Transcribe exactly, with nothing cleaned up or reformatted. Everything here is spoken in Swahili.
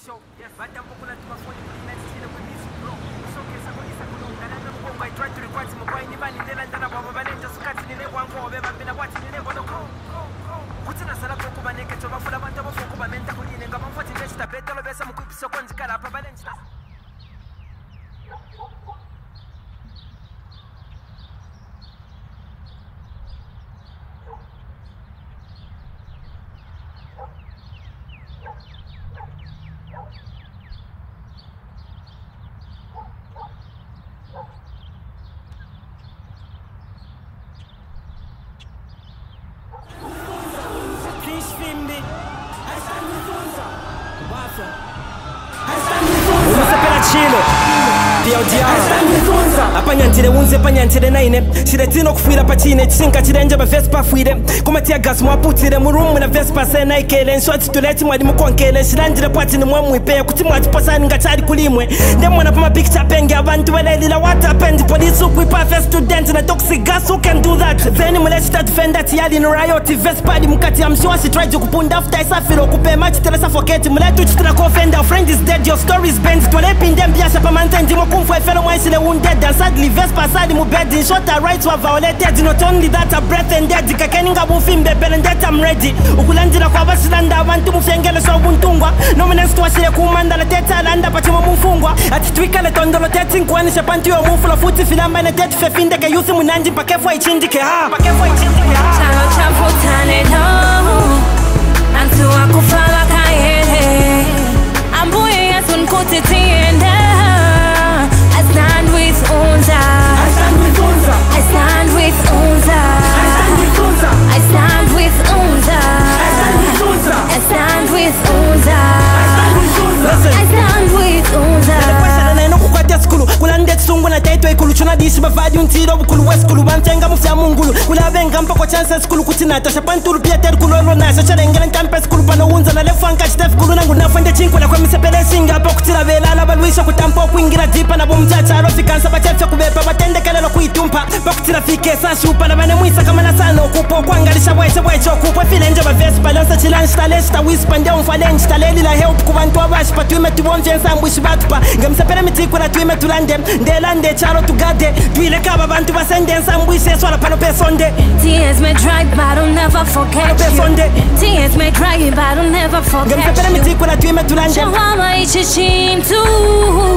show. But I'm going to my phone in the next year with this bro. So guess I'm going to go and I'm going to try to record some boy in the van in the land and I'm going to just cut in the one for I've been watching in the one. What's in a sala for Kuba naked to my full amount of Kuba mental in and I'm watching this better of some quick so one's got up a balance. Apanyantire unze panyantire naine Shiretino kufira pachine Chinka chirenja ba Vespa fuire Kumatia gas mwaputire Murumu na Vespa sena ikele Nshoti tuleti mwadi mkonkele Shiranjire pati ni mwamu ipe Kuti mwati pasani ngachari kulimwe Ndemu na pama picture penge Abantu weleli la wata pendi Police ukwipa first student Na toxic gas who can do that Veni mulechita defender Tiyali ni riot Vespa di mkati I'm sure she tried to kupunda After isafiro kupe Machi tele suffocate Muletu chitila kofenda Friend is dead Your story is bent Twele pindem Biasha pa mantendi Mwakumfu efelo mwaisile wounded And sadly Vespa side mu bed in short her rights were violated. Not only that her breath and dead Kakeninga bufimbe belendeta I'm ready Ukulanjira kwa basilanda Abantu mufengele so buntungwa Nominance tuwasile kumanda La teta landa pachimo mufungwa Ati twika le tondolo teti Nkwanisha panti yo mufula futi Filamba ne teti fefinde ke yuthi munanji Pakefwa ichindike ha Pakefwa ichindike ha Chalo chafutane no Antu wakufala kayele Ambuye yesu nkuti tiende I stand with Unza. I stand with Unza. I stand with Unza. I stand with Unza. I stand with Unza. I stand with Unza. I stand with Unza. I stand with Unza. Kulande tsungu na taito ikulu chuna dishi bavadi untiro bukulu weskulu bantenga mufya mungulu kulavenga mpako chances kulu kutinata shapantulu pia ter kulolo nasa charengela ntampes kulu pano unza na lefanka chitef kulu nangu nafende chinkula kwa misepele singa hapo kutira velala balwisha kutampo kuingira jipa na bomchacha arofikansa bachefe kubepa batende kalelo kuitumpa bakutira fike sashupa na bane mwisa kama na sano kupo kuangalisha bweche bweche kupo filenje ba vespa lansa chilanje talesta wispa ndia umfalenje taleli la help kubantu abashi patuime tubonje nsambwishi batupa ngemsepele mitikula tuime tulande Ndelande charo tugade Twile kaba bantu basende nsambwise swala pano pesonde Tears may dry but I'll never forget you Tears may dry but I'll never forget you Ngemsepele mitikula tuime tulande Shawama ichi chintu